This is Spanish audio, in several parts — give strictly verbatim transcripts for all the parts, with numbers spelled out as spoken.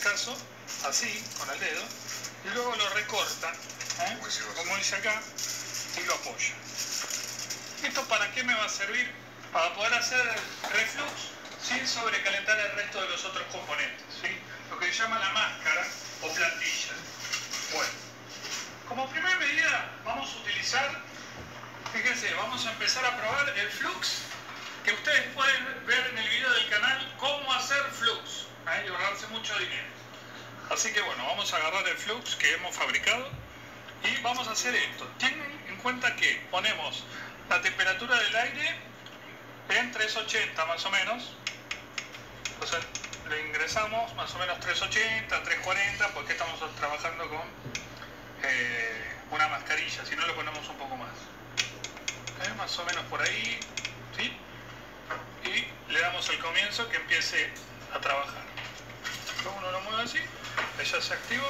caso, así, con el dedo, y luego lo recorta, ¿eh? como dice acá, y lo apoya. ¿Esto para qué me va a servir? Para poder hacer reflux sin sobrecalentar el resto de los otros componentes, ¿sí? Lo que se llama la máscara o plantilla. Bueno, como primera medida vamos a utilizar, fíjense, vamos a empezar a probar el flux, que ustedes pueden ver en el video del canal cómo hacer flux, ¿eh? Y ahorrarse mucho dinero. Así que bueno, vamos a agarrar el flux que hemos fabricado y vamos a hacer esto. Tienen en cuenta que ponemos la temperatura del aire en trescientos ochenta más o menos. Entonces le ingresamos más o menos trescientos ochenta, trescientos cuarenta, porque estamos trabajando con eh, una mascarilla, si no lo ponemos un poco más. ¿Eh? Más o menos por ahí, ¿sí? Y le damos el comienzo que empiece a trabajar. Uno lo mueve así, ya se activó.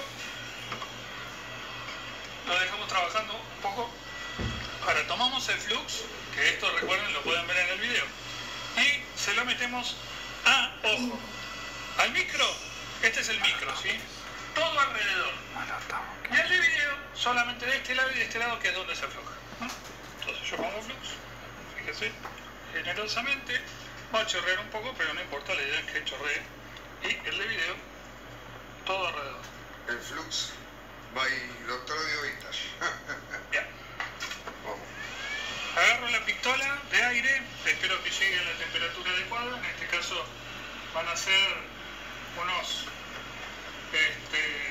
Lo dejamos trabajando un poco. Ahora tomamos el flux, que esto recuerden lo pueden ver en el video, y se lo metemos a, ojo, al micro. Este es el micro, ¿sí? Todo alrededor. Y el de video solamente de este lado y de este lado, que es donde se afloja. Entonces yo pongo flux, fíjense, generosamente. Va a chorrear un poco, pero no importa, la idea es que chorree. Y el de video, todo alrededor. El flux by Doctor Audio Vintage. Ya. Agarro la pistola de aire, espero que llegue a la temperatura adecuada. En este caso van a ser unos este,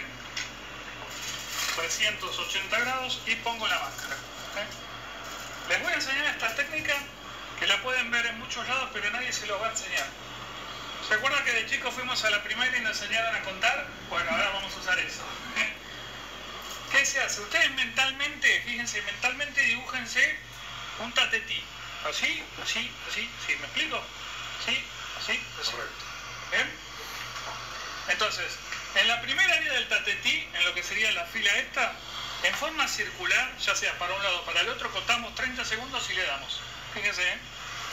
trescientos ochenta grados, y pongo la máscara. ¿eh? Les voy a enseñar esta técnica que la pueden ver en muchos lados, pero nadie se los va a enseñar. ¿Se acuerdan que de chicos fuimos a la primaria y nos enseñaron a contar? Bueno, ahora vamos a usar eso. ¿Qué se hace? Ustedes mentalmente, fíjense, mentalmente dibújense un tatetí. Así, así, así, ¿sí? ¿Me explico? ¿Sí? Así, así. Correcto. ¿Bien? Entonces, en la primera área del tatetí, en lo que sería la fila esta, en forma circular, ya sea para un lado o para el otro, contamos treinta segundos y le damos. Fíjense, ¿eh?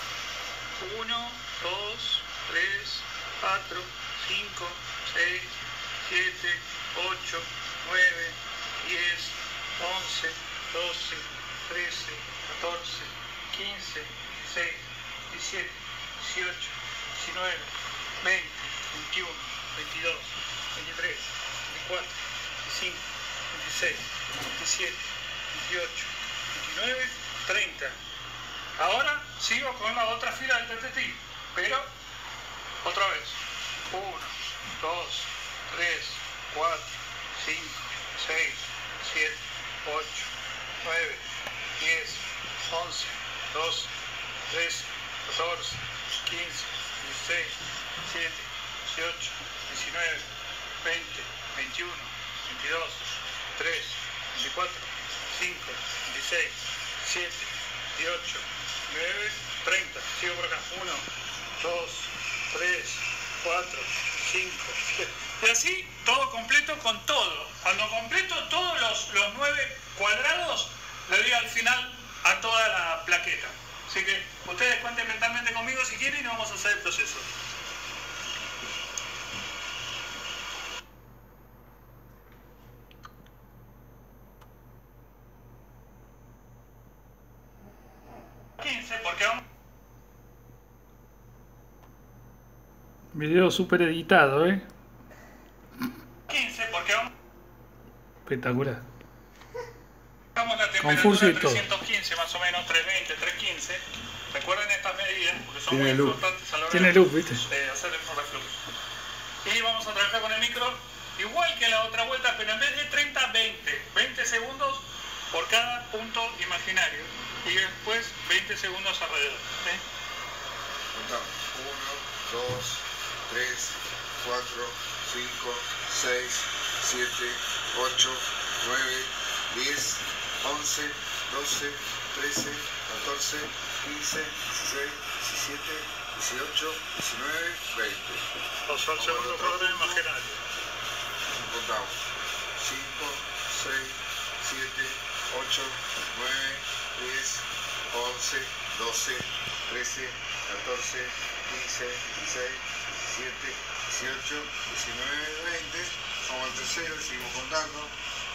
uno, dos, tres, cuatro, cinco, seis, siete, ocho, nueve, diez, once, doce, trece, catorce, quince, dieciséis, diecisiete, dieciocho, diecinueve, veinte, veintiuno, veintidós, veintitrés, veinticuatro, veinticinco, veintiséis, veintisiete, veintiocho, veintinueve, treinta. Ahora sigo con la otra fila del tatetí, pero otra vez. uno, dos, tres, cuatro, cinco, seis, siete, ocho, nueve, diez, once, doce, trece, catorce, quince, dieciséis, diecisiete, dieciocho, diecinueve, veinte, veintiuno, veintidós, veintitrés, veinticuatro, veinticinco, veintiséis, diecisiete, dieciocho, nueve, treinta. Sigo por acá. uno, dos, tres, cuatro, cinco, seis. Y así todo completo con todo. Cuando completo todos los, los nueve cuadrados, le doy al final a toda la plaqueta. Así que ustedes cuenten mentalmente conmigo si quieren y vamos a hacer el proceso. quince, porque vamos... Video super editado, ¿eh? quince, porque vamos... Espectacular. Vamos a la temperatura de trescientos quince más o menos, trescientos veinte, trescientos quince. Recuerden estas medidas, porque son Tiene muy luz. importantes a la hora Tiene luz, ¿viste? de hacer el reflux. Y vamos a trabajar con el micro igual que la otra vuelta, pero en vez de treinta, veinte. veinte segundos por cada punto imaginario. Y después veinte segundos alrededor. ¿Sí? Contamos. uno, dos, tres, cuatro, cinco, seis, siete, ocho, nueve, diez, once, doce, trece, catorce, quince, dieciséis, diecisiete, dieciocho, diecinueve, veinte. Los al segundo cuadro imaginario. Contamos. cinco, seis, siete, ocho, nueve, diez, once, doce, trece, catorce, quince, dieciséis, diecisiete, dieciocho, diecinueve, veinte. corte cero, seguimos contando.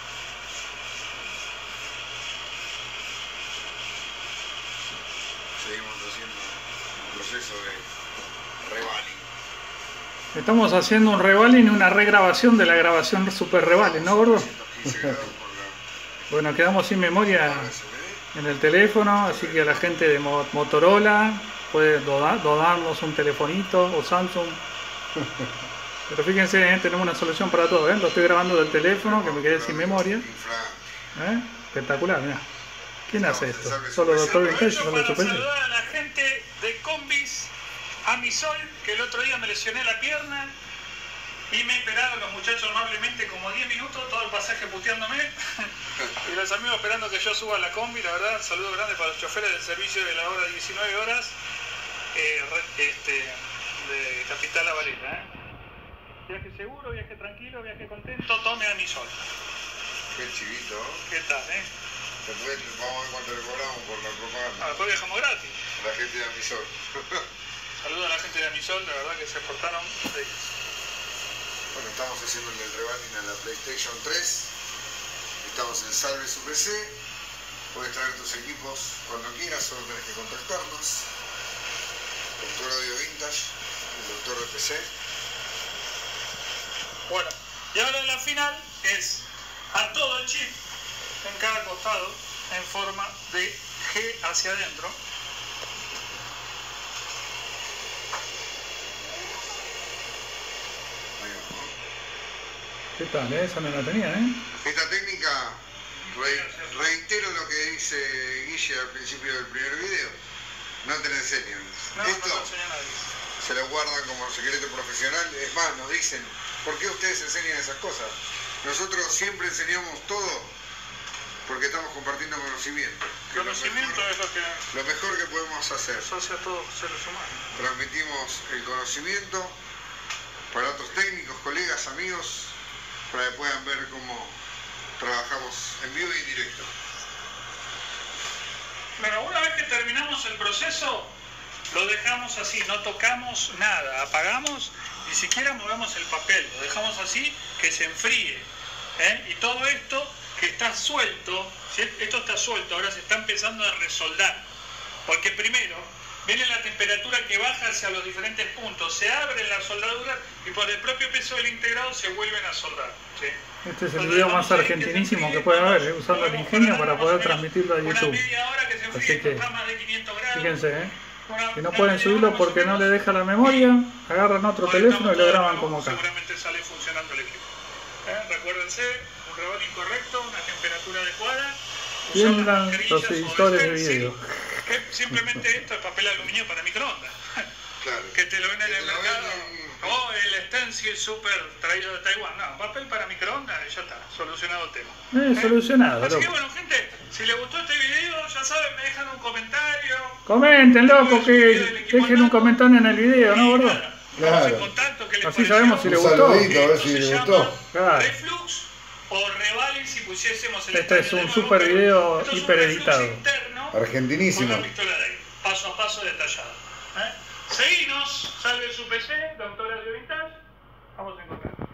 Seguimos haciendo un proceso de revaling. Estamos haciendo un revaling y una regrabación de la grabación super revaling, ¿no, gordo? Bueno, quedamos sin memoria en el teléfono, así que a la gente de Motorola puede donar, donarnos un telefonito o Samsung. Pero fíjense, ¿eh? Tenemos una solución para todo, ¿eh? Lo estoy grabando del teléfono, que me quedé sin memoria. ¿Eh? Espectacular, mira. ¿Quién hace esto? Solo Doctor Vintage, solo Para su P C. saludar a la gente de Combis Amisol, que el otro día me lesioné la pierna y me esperaron los muchachos amablemente como diez minutos, todo el pasaje puteándome y los amigos esperando que yo suba a la combi. La verdad, saludo grande para los choferes del servicio de la hora diecinueve horas eh, este, de Capital a Varela, ¿eh? Viaje seguro, viaje tranquilo, viaje contento, tome Amisol. Qué chivito. ¿Qué tal, eh? Después vamos a ver cuánto le cobramos por la propaganda. Ah, después viajamos gratis. La gente de Amisol. Saludos a la gente de Amisol, la verdad que se portaron de... Bueno, estamos haciendo el revaling a la PlayStation tres. Estamos en Salve su P C. Puedes traer tus equipos cuando quieras, solo tenés que contactarnos. Doctor Audio Vintage, el doctor de P C. Bueno, y ahora la final es a todo el chip en cada costado en forma de G hacia adentro. ¿Qué tal, eh? Esa no la tenía, ¿eh? Esta técnica, re, reitero lo que dice Guille al principio del primer video, no te la enseñan. No, Esto no lo enseña nadie. se lo guardan como secreto profesional. Es más, nos dicen, ¿por qué ustedes enseñan esas cosas? Nosotros siempre enseñamos todo porque estamos compartiendo conocimiento. Que Conocimiento lo mejor, es lo que lo mejor que podemos hacer. asocia a todos los seres humanos. Transmitimos el conocimiento para otros técnicos, colegas, amigos, para que puedan ver cómo trabajamos en vivo y en directo. Bueno, una vez que terminamos el proceso, lo dejamos así, no tocamos nada, apagamos, ni siquiera movemos el papel, lo dejamos así que se enfríe, ¿eh? Y todo esto que está suelto, ¿sí? Esto está suelto, ahora se está empezando a resoldar, porque primero viene la temperatura que baja hacia los diferentes puntos, se abren las soldaduras y por el propio peso del integrado se vuelven a soldar, ¿sí? Este es el video más argentinísimo que puede haber, ¿eh? Usando el ingenio para poder transmitirlo a YouTube. Así que, fíjense, ¿eh? Si no pueden subirlo porque no le deja la memoria, agarran otro teléfono y lo graban como acá. Seguramente sale funcionando el equipo. ¿Eh? Recuérdense, un revolín correcto, una temperatura adecuada. Tiendan los editores de video. Que simplemente esto es papel aluminio para microondas. Claro. Que te lo ven en Que el te lo mercado. venden. O el stencil super traído de Taiwán. No, papel para microondas y ya está, solucionado el tema. Eh, solucionado, Así que loco. bueno, gente, si les gustó este video, ya saben, me dejan un comentario. Comenten, loco, que dejen un comentario en el video, ¿no, gordo? Estamos en Claro. contacto, ¿qué les Así pareció? sabemos si le Un gustó. saludito, a ver Esto si se le llama gustó. Claro. Reflux o revaling si pusiésemos el Este es estadio un de nuevo, super pero video esto es un hiper reflux editado. interno con Argentinísimo. la pistola de aire, paso a paso detallado. ¿Eh? Seguinos, salve su P C, doctor Audio Vintage, vamos a encontrar.